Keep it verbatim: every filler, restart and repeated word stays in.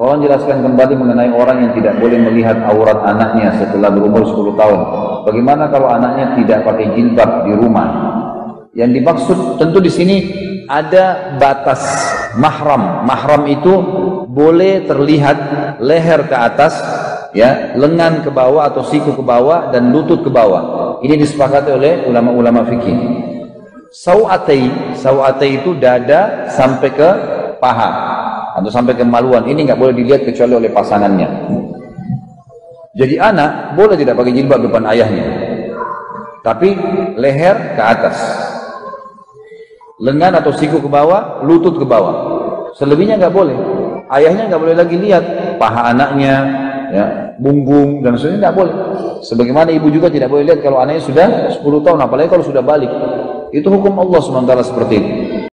Tolong jelaskan kembali mengenai orang yang tidak boleh melihat aurat anaknya setelah berumur sepuluh tahun. Bagaimana kalau anaknya tidak pakai jilbab di rumah? Yang dimaksud tentu di sini ada batas mahram. Mahram itu boleh terlihat leher ke atas, ya, lengan ke bawah atau siku ke bawah dan lutut ke bawah. Ini disepakati oleh ulama-ulama fikih. Sau'atai, sau'atai itu dada sampai ke paha atau sampai ke maluan. Ini nggak boleh dilihat kecuali oleh pasangannya. Jadi anak boleh tidak pakai jilbab depan ayahnya, tapi leher ke atas, lengan atau siku ke bawah, lutut ke bawah. Selebihnya nggak boleh. Ayahnya nggak boleh lagi lihat paha anaknya, ya, punggung dan sebagainya, nggak boleh. Sebagaimana ibu juga tidak boleh lihat kalau anaknya sudah sepuluh tahun, apalagi kalau sudah balik. Itu hukum Allah subhanahu wa taala seperti itu.